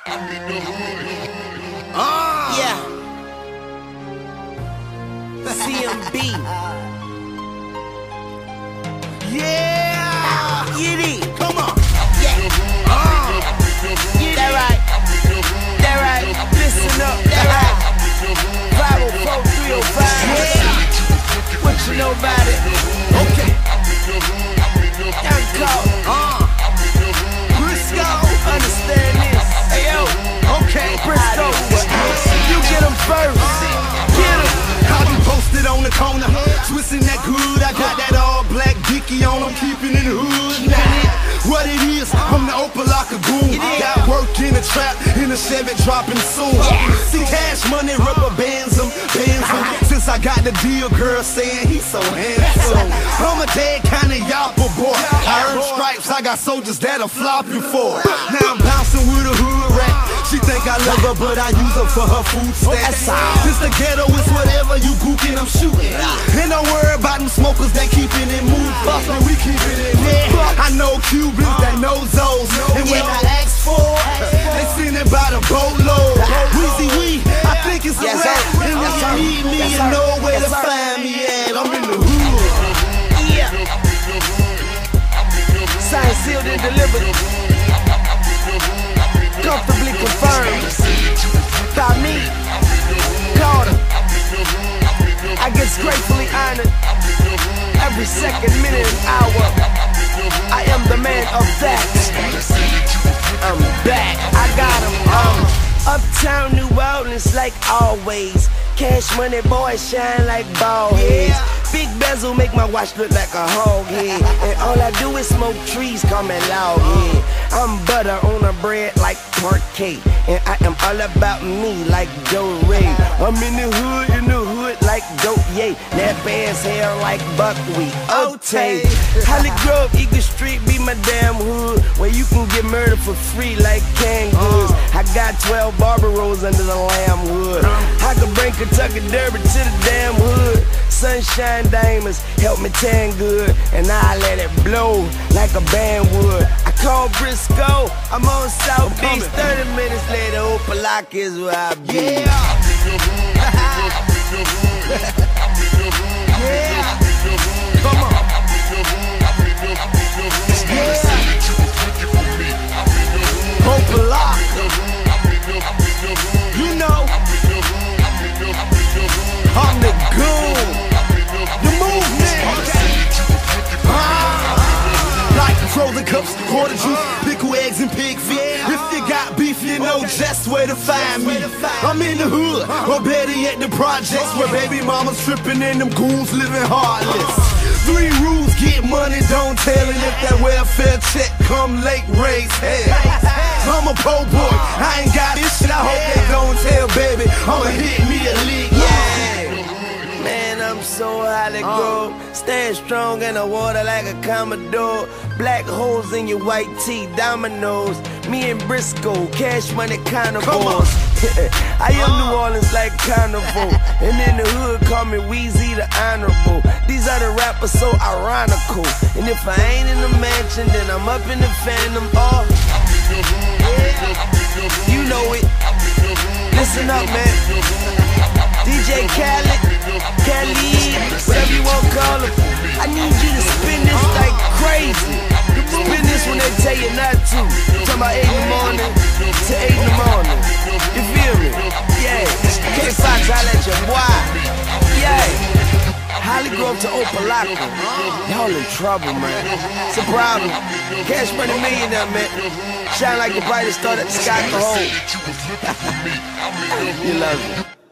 Yeah. CMB. Yeah! Get it. Come on! Yeah. That right. That right. Listen up. That right. 504-305. Yeah. What you know about it? Okay. Young Cole. Briscoe. Understand this. Hey yo. Okay. Briscoe. You get them first. Get them. I be posted on the corner, twisting that good. I got that all black dicky on, I'm keeping it hood. What it is, I'm the Opalaka goon. Got work in the trap, in the Chevy dropping soon. See cash money, rubber bands them. Since I got the deal, girl saying he's so handsome. I'm a dead kind of yapper boy. I earn stripes, I got soldiers that'll flop you for. Now I'm bouncing with a hood rat. She think I love her, but I use her for her food stamps. Since the ghetto is whatever you gookin', I'm shooting. And don't worry about them smokers that keepin' it moving. We keepin' it moving. I know Cubans that know those. And when I ask for it, they send it by the boatload. Weezy Wee, I think it's a rap. And when you need me, you know where to find me at. I'm in the hood. Yeah. Signed, sealed, and delivered. Comfortably confirmed by me, Carter. I get gratefully honored every second, minute, and hour. I am the man of that. I'm back. I got him. Uptown New Orleans like always. Cash money boys shine like ball heads. Big bezel make my watch look like a hog head. And all I do is smoke trees, call me log head. I'm butter on a bread like parquet. And I am all about me like Joe Ray. I'm in the hood like Dope Yay. That band's hair like buckwheat. Ote. Holly Grove, Eagle Street be my damn hood. Where you can get murdered for free like canned goods. I got 12 Barber Rolls under the lamb hood. I could bring Kentucky Derby to the damn hood. Sunshine diamonds help me tan good, and I let it blow like a band would. I call Briscoe, I'm on South Beach. 30 minutes later, Opalaka is where I be. Yeah. Come on. Opalaka. You know, I'm the goon. The movement. Like frozen cups, quarter juice, pickle eggs and pig feet. If you got beef, you know just where to find me. I'm in the hood, or better yet the projects, where baby mama's tripping and them goons living heartless. 3 rules, get money, don't tell it. If that welfare check come late, raise hell. I'm a po' boy, I ain't got this shit, I hope they don't tell, baby. I'ma hit me a lick, yeah. Man, I'm so highly grown. Stand strong in the water like a Commodore. Black holes in your white tee, dominoes. Me and Briscoe, cash money carnivores. I am New Orleans like carnival. And in the hood, call me Weezy the Honorable. These are the rappers so ironical. And if I ain't in the mansion, then I'm up in the Phantom. Oh, you know it. Listen up, man. DJ Khaled, whatever you want to call him. I need you to spin this like crazy. Spin this when they tell you not to. Talking about 8 in the morning to 8 in the morning. You feel me? Yeah. K-Fox, holla at your boy. Yeah. Holly Grove to Opalaka. Y'all in trouble, man. It's a problem. Cash money millionaire, man. Shine like the brightest star that the sky can hold. You love it.